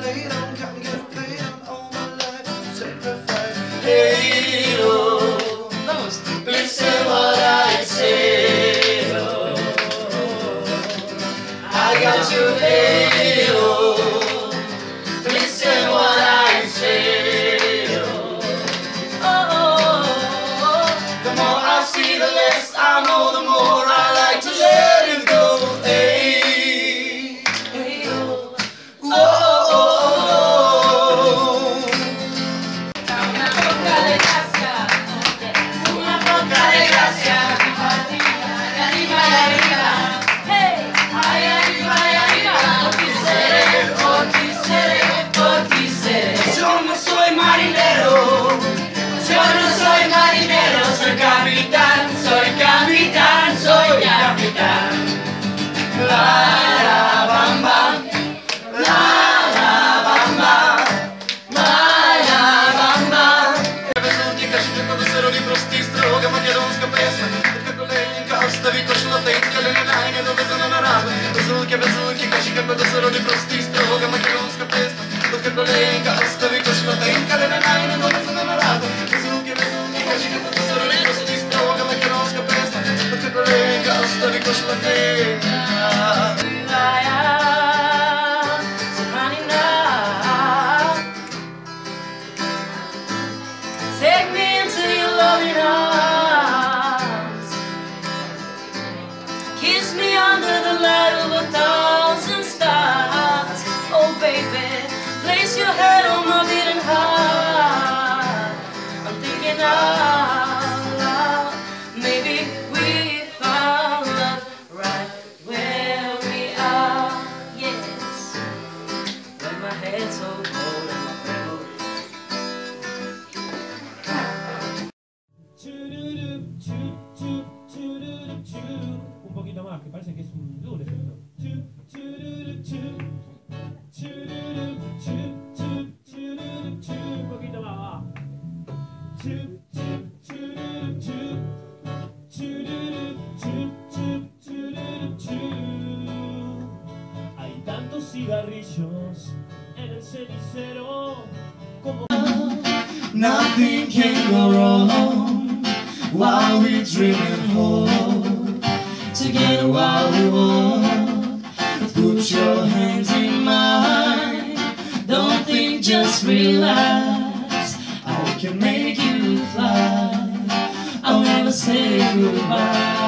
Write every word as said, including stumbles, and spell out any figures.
lay down, come get a lay down, all my life sacrifice. Hey, oh, listen what I say, oh, I got you, hey, oh, listen what I say, oh, oh, oh, the more I see, the less I know, the more I like to let it go, hey, hey, oh, oh, oh, oh, una poca de gracia, una poca de gracia, arriba y arriba, hey, ay, arriba y arriba, por ti seré, por ti seré, por ti seré. Yo no soy marinero, yo no soy marinero, soy capitán, soy capitán, soy capitán. La la bam bam, la la bam bam, la la bam bam. Везунки, кажіть, коли сироді прості, строга македонська песня. Така коленька, оставі кошлатенька, лимінайня, довезена на раду. Везунки, везунки, кажіть, коли сироді прості, строга македонська песня. Така коленька, оставі кошлатенька, лимінайня, довезена на раду. Везунки, везунки, кажіть, коли сироді прості, строга македонська песня. Така коленька, оставі кошлатенька. Take me into your loving arms, kiss me under the light of a thousand stars. Oh baby, place your head on my beating heart. I'm thinking out loud, maybe we found love right where we are. Yes, when my head's so cold and my breath. Un poquito más, que parece que es un doble efecto. Un poquito más, va. Hay tantos cigarrillos en el cenicero como... Nothing can go wrong while we're dreaming home together while we walk. Put your hands in mine. Don't think, just relax. I can make you fly. I'll never say goodbye.